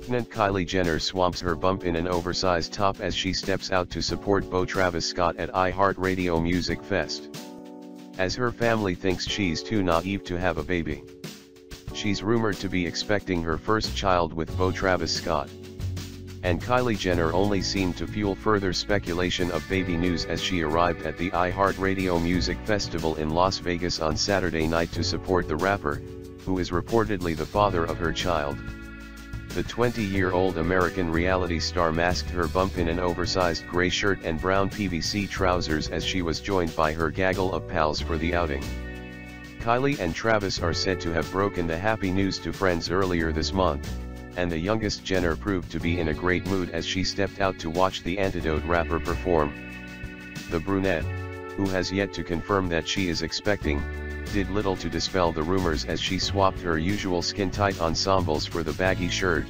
Pregnant Kylie Jenner swamps her bump in an oversized top as she steps out to support beau Travis Scott at iHeartRadio Music Fest. As her family thinks she's too naive to have a baby. She's rumored to be expecting her first child with beau Travis Scott. And Kylie Jenner only seemed to fuel further speculation of baby news as she arrived at the iHeartRadio Music Festival in Las Vegas on Saturday night to support the rapper, who is reportedly the father of her child. The 20-year-old American reality star masked her bump in an oversized gray shirt and brown PVC trousers as she was joined by her gaggle of pals for the outing. Kylie and Travis are said to have broken the happy news to friends earlier this month, and the youngest Jenner proved to be in a great mood as she stepped out to watch the Antidote rapper perform. The brunette, who has yet to confirm that she is expecting, did little to dispel the rumors as she swapped her usual skin-tight ensembles for the baggy shirt.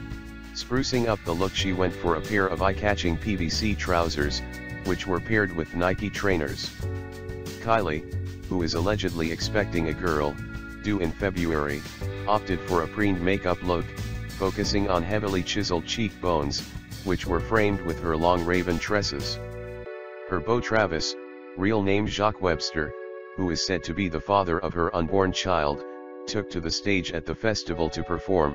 Sprucing up the look, she went for a pair of eye-catching PVC trousers, which were paired with Nike trainers. Kylie, who is allegedly expecting a girl, due in February, opted for a preened makeup look, focusing on heavily chiseled cheekbones, which were framed with her long raven tresses. Her beau Travis, real name Jacques Webster, who is said to be the father of her unborn child, took to the stage at the festival to perform.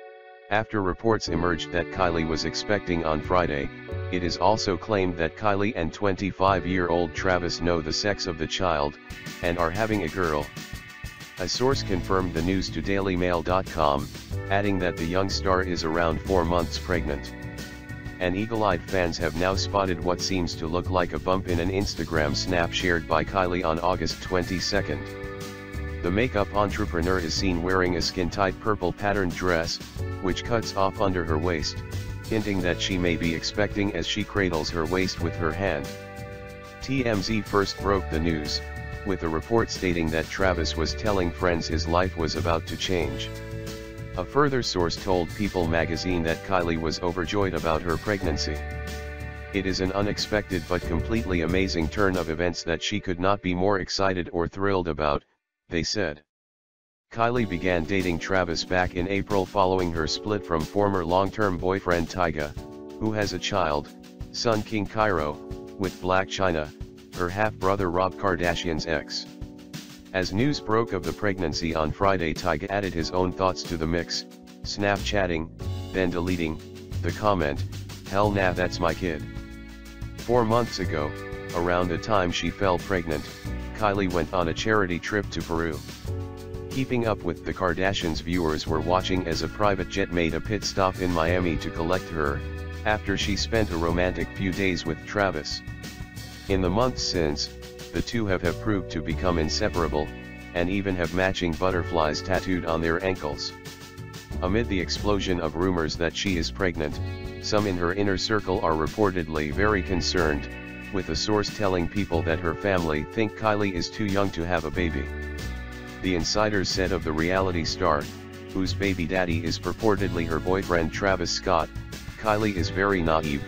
After reports emerged that Kylie was expecting on Friday, it is also claimed that Kylie and 25-year-old Travis know the sex of the child, and are having a girl. A source confirmed the news to DailyMail.com, adding that the young star is around 4 months pregnant. And eagle-eyed fans have now spotted what seems to look like a bump in an Instagram snap shared by Kylie on August 22nd. The makeup entrepreneur is seen wearing a skin-tight purple patterned dress, which cuts off under her waist, hinting that she may be expecting as she cradles her waist with her hand. TMZ first broke the news, with a report stating that Travis was telling friends his life was about to change. A further source told People magazine that Kylie was overjoyed about her pregnancy. It is an unexpected but completely amazing turn of events that she could not be more excited or thrilled about, they said. Kylie began dating Travis back in April following her split from former long-term boyfriend Tyga, who has a child, son King Cairo, with Blac Chyna, her half-brother Rob Kardashian's ex. As news broke of the pregnancy on Friday, Tyga added his own thoughts to the mix, Snapchatting, then deleting the comment, "Hell nah, that's my kid." 4 months ago, around the time she fell pregnant, Kylie went on a charity trip to Peru. Keeping Up with the Kardashians viewers were watching as a private jet made a pit stop in Miami to collect her, after she spent a romantic few days with Travis. In the months since, the two have proved to become inseparable, and even have matching butterflies tattooed on their ankles. Amid the explosion of rumors that she is pregnant, some in her inner circle are reportedly very concerned, with a source telling People that her family think Kylie is too young to have a baby. The insiders said of the reality star, whose baby daddy is purportedly her boyfriend Travis Scott, Kylie is very naive.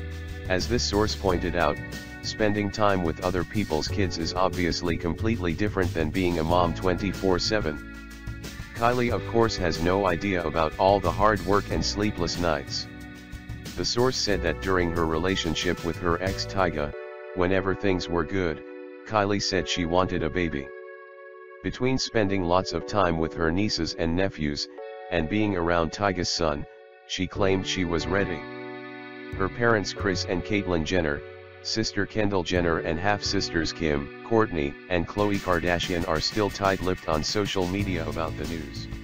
As this source pointed out, spending time with other people's kids is obviously completely different than being a mom 24/7. Kylie of course has no idea about all the hard work and sleepless nights. The source said that during her relationship with her ex Tyga, whenever things were good, Kylie said she wanted a baby. Between spending lots of time with her nieces and nephews, and being around Tyga's son, she claimed she was ready. Her parents Kris and Caitlyn Jenner, sister Kendall Jenner and half-sisters Kim, Kourtney, and Khloe Kardashian are still tight-lipped on social media about the news.